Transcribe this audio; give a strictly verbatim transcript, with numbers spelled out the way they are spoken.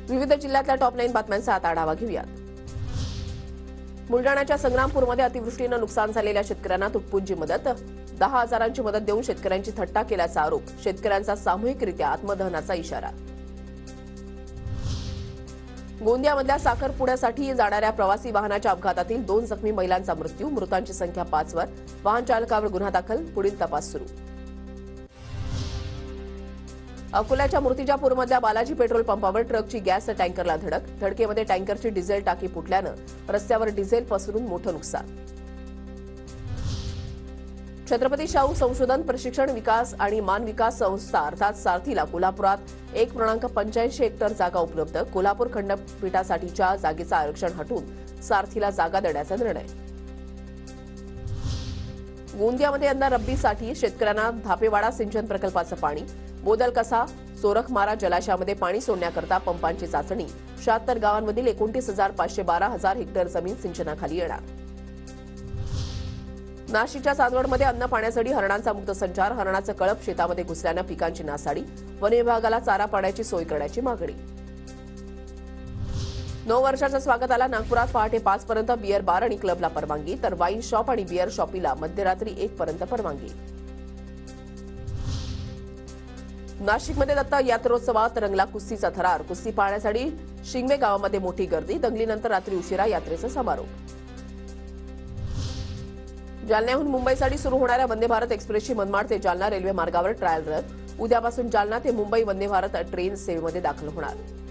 विविध जिल्ह्यातल्या top nine बातम्यांचा आता आढावा घेऊयात। बुलडाण्याच्या संग्रामपूरमध्ये अतिवृष्टीनं नुकसान झालेल्या शेतकऱ्यांना तुटपुंजी मदत। दहा हजारांची मदत देऊन शेतकऱ्यांची थट्टा केल्याचा आरोप। शेतकऱ्यांचा सामूहिकरित्या आत्मदहनाचा इशारा। गोंदियामधल्या साखरपुड्यासाठी जाणाऱ्या प्रवासी वाहनाच्या अपघातातील दोन जखमी महिलांचा मृत्यू। मृतांची संख्या पाच वर। वाहन चालकावर गुन्हा दाखल। पुढील तपास सुरू। अकोल्याच्या मूर्तिजापूरमधल्या बालाजी पेट्रोल पंपावर ट्रकची गॅस टँकरला धडक। धडकेमध्ये टँकरची डिझेल टाकी फुटल्यानं रस्त्यावर डिझेल पसरून मोठं नुकसान। छत्रपती शाहू संशोधन प्रशिक्षण विकास आणि मान विकास संस्था अर्थात सारथीला कोल्हापुरात एक पूर्णांक पंच्याऐंशी हेक्टर जागा उपलब्ध। कोल्हापूर खंडपीठासाठीच्या जागेचं आरक्षण हटवून सारथीला जागा देण्याचा निर्णय। गोंदियामध्ये यंदा रब्बीसाठी शेतकऱ्यांना धापेवाडा सिंचन प्रकल्पाचं पाणी। बोदल कसा सोरखमारा जलाशयामध्ये पाणी सोडण्याकरता पंपांची चाचणी। शहात्तर गावांमधील एकोणतीस हजार पाचशे बारा हजार हेक्टर जमीन सिंचनाखाली येणार। नाशिकच्या चांदवडमध्ये अन्न पाण्यासाठी हरणांचा मुक्त संचार। हरणाचं कळप शेतामध्ये घुसल्यानं पिकांची नासाडी। वन विभागाला चारा पाण्याची सोय करण्याची मागणी। नऊ वर्षाच्या स्वागताला नागपुरात पहाटे पाच पर्यंत बियर बार आणि क्लबला परवानगी, तर वाईन शॉप आणि बियर शॉपीला मध्यरात्री एक पर्यंत परवानगी। नाशिकमध्ये दत्त यात्रोत्सवात रंगला कुस्तीचा थरार। कुस्ती पाहण्यासाठी शिंगवे गावामध्ये मोठी गर्दी। दंगलीनंतर रात्री उशिरा यात्रेचा समारोप। जालन्याहून मुंबईसाठी सुरू होणाऱ्या वंदे भारत एक्सप्रेसची मनमाड ते जालना रेल्वे मार्गावर ट्रायल रन। उद्यापासून जालना ते मुंबई वंदे भारत ट्रेन सेवेमध्ये दाखल होणार।